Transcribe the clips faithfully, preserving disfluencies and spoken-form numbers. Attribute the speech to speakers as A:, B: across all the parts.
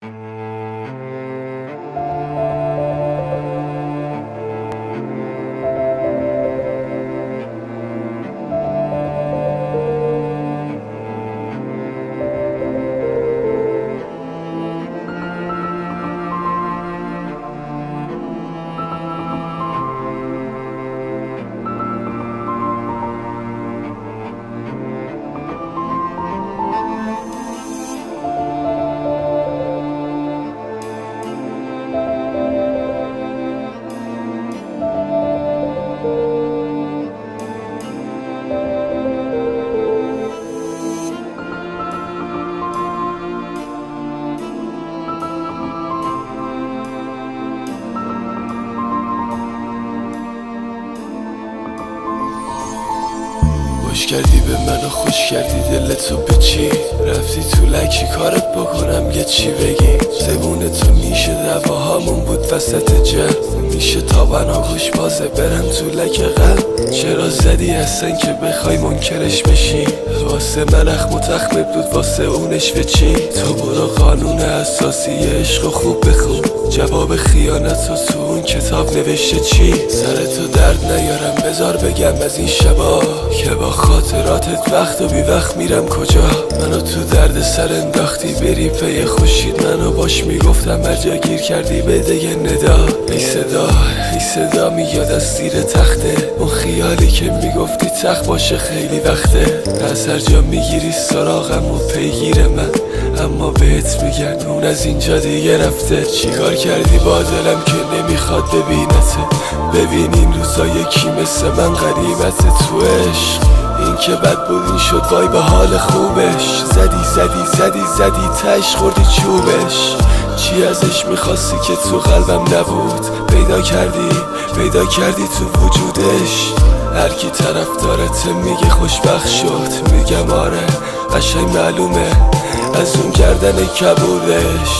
A: خوش کردی به منو، خوش کردی دلتو به چی رفتی تو لکی کارت بکنم یه چی بگی. زبون تو میشه دواهامون بود وسط جمع، میشه تا بنا گوش بازه برم تو لک غم. چرا زدی هستن که بخوای منکرش بشی؟ واسه من اخم و تخمه بود واسه اونش به چی؟ تو برو قانون اساسی عشق و خوب بخون، جواب خیانت رو تو اون کتاب نوشته چی؟ سر تو درد نیارم بذار بگم از این شبا که با خاطراتت وقت و بی وقت میرم کجا. منو تو درد سر انداختی بری پی خوشید، منو باش میگفتم هر جا گیر کردی بده یه ندا. ای صدا ای صدا میاد از زیر تخته، اون خیالی که میگفتی تخت باشه خیلی وقته. از هر جا میگیری سراغم و پیگیر من، اما بهت میگن اون از اینجا دیگه رفته. چیکار کردی با دلم که نمیخواد ببینته؟ ببین این روزا یکی مثل من غریبت تو عشق. این که بد بود این شد وای به حال خوبش. زدی زدی زدی زدی تش خوردی چوبش. چی ازش میخواستی که تو قلبم نبود؟ پیدا کردی پیدا کردی تو وجودش. هر کی طرف دارته میگه خوشبخت شد، میگم آره قشنگ معلومه از اون گردن کبودش.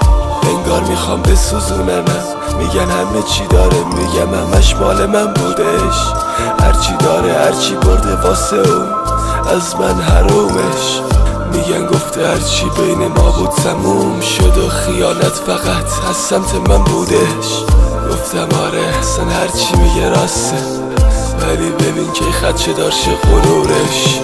A: انگار میخوام بسوزوننم، میگن همه چی داره، میگم همش مال من بودش. هرچی داره هرچی برده واسه اون از من حرومش. میگن گفته هرچی بین ما بود تموم شد و خیانت فقط از سمت من بودش. گفتم آره اصلا هرچی میگه راسته، ولی ببین که خدشه دارشه غرورش.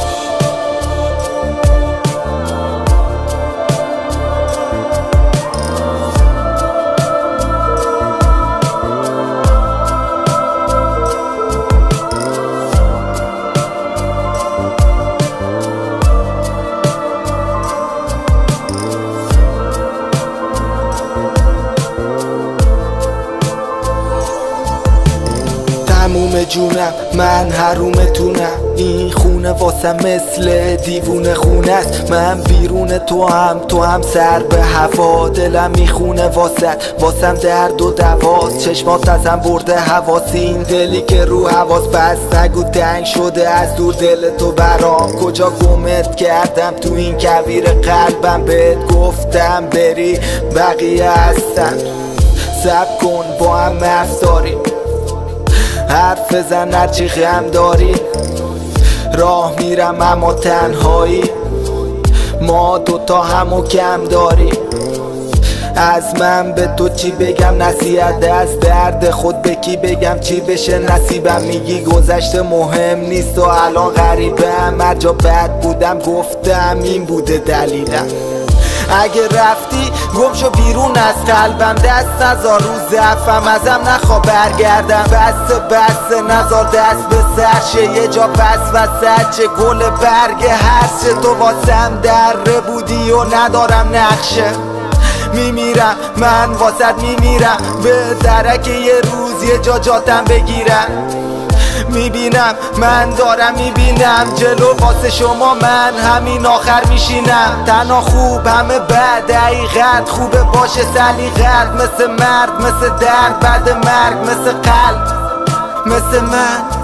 B: تموم جونم من حرومتونم، این خونه واسم مثل دیوونه خونه است. من بیرون تو هم تو هم سر به هوا، دلم میخونه واسط واسم درد و دواست. چشمات ازم برده حواس، این دلی که رو حواس بس نگو تنگ شده از دور دل تو برام. کجا گمت کردم تو این کویر قلبم، بهت گفتم بری بقیه هستن. صبر کن با هم حرف داریم، حرف بزن هرچی غم داری. راه میرم اما تنهایی، ما دوتا همو کم داری. از من به تو چی بگم؟ نصیحت از درد خود به کی بگم؟ چی بشه نصیبم؟ میگی گذشته مهم نیست و الان غریبم. هر جا بد بودم گفتم این بوده دلیلم. اگه رفتی گم شو بیرون از قلبم، دست نزار رو ضعفم ازم نخوا برگردم. بس بس نزار دست به سرشه، یه جا پس وسط چه گل برگ هست. تو واسم دره بودی و ندارم نقشه، میمیرم من واسد میمیرم. به درک یه روز یه جا جاتم بگیرم. میبینم من دارم میبینم جلو واسه شما من همین آخر میشینم. تنها خوب همه بد، حقیقت خوبه باشه سلیقت. مثل مرد مثل درد بعد مرگ، مثل قلب مثل من.